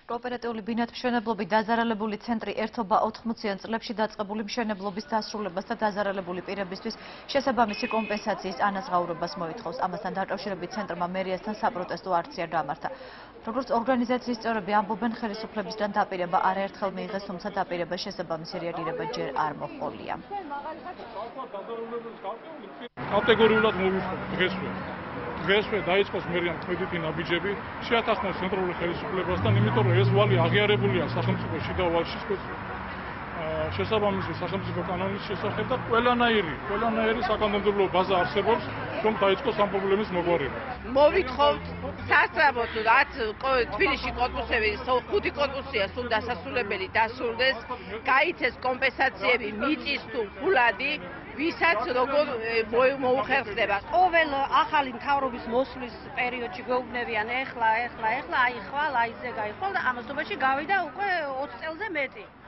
კოოპერატიული ბინათმშენებლობით დაზარალებული ცენტრი ერთობა 80-იან წლებში დაწყებული მშენებლობის დასრულებას და დაზარალებული პირებისთვის შესაბამისი კომპენსაციის ანაზღაურებას მოითხოვს. Ამასთან დაკავშირებით ცენტრმა მერიასთან საპროტესტო აქცია გამართა. Როგორც ორგანიზაციის წევრები ამბობენ, ხელისუფლებისგან დაპირება არაერთხელ მიიღეს, თუმცა დაპირებას შესაბამისი რეაგირება ჯერ არ მოჰყოლია. კატეგორიულად მოვიხსენე დღესვე დაიწყოს მერიან კრედიტი ნაბიჯები შეათანხმოს ცენტრალური ხელისუფლებასთან, იმიტომ რომ ეს ვალი აღიარებულია სახელმწიფოს შიდა ვალში შესაბამისი სახელმწიფო კანონის შესახებ და ყველანაირი საკანონმდებლო ბაზა არსებობს, რომ დაიწყოს ამ პრობლემის მოგვარება. Მოვითხოვთ სასწრაფოდ, რაც თბილისში კორპუსები 5 კორპუსია სულ დასასრულებელი დასრულდეს, გაიცეს კომპენსაციები მიწის თუ ფულადი, ვისაც როგორ მოუხერხდება. ყოველ ახალი მთავრობის მოსვლის პერიოდში გვეუბნებიან ეხლა, აი ხვალ, აი ზე გაიხვალ და ამასობაში გავიდა უკვე 20 წელზე მეტი.